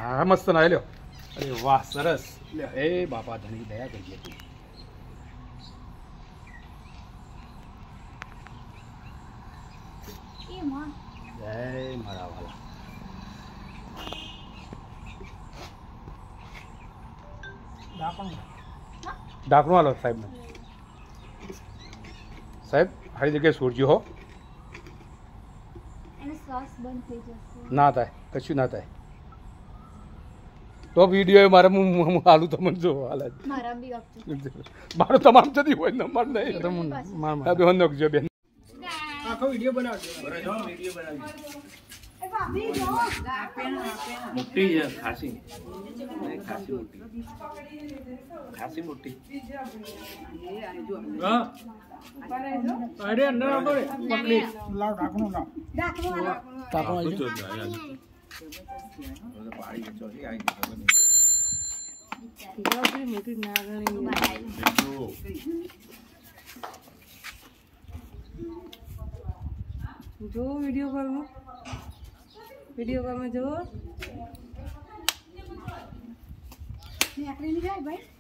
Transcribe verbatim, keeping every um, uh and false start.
હા મસ્ત ના લ્યો. અરે વાહ સરસ. લ્યો એ બાપા ધણી દયા કરીએ તું. એ માં જય મારા વાલા. ઢાંકણું હાલો સાહેબ ને. સાહેબ હારી જગ્યાએ છોડજો હો. એને શ્વાસ બંધ થઈ જશે. ના થાય કશું ના થાય. તો વિડીયો મારે હું હાલું તમને જો હાલ મારા બી આપજો. મારો તમામ જતી હોય નંબર નહીં. માર બેન નોખજો બેન. આખો વિડિયો બનાવજો. વિડિયો બનાવજો. એ ભાભી જો મોટી છે ખાસી ખાસી મોટી ખાસી મોટી હા અરે અંદર આવો રે પકડી લાવ ઢાકણું લાવ ઢાંકણું હાલો. ઢાકણું તો આવી જ પાડી ગયો છે આવી ગયો મોટી નાગણી જો વિડિયો કોલમાં વિડિયો કોલમાં જો ને આકરી ની જાય ભાઈ.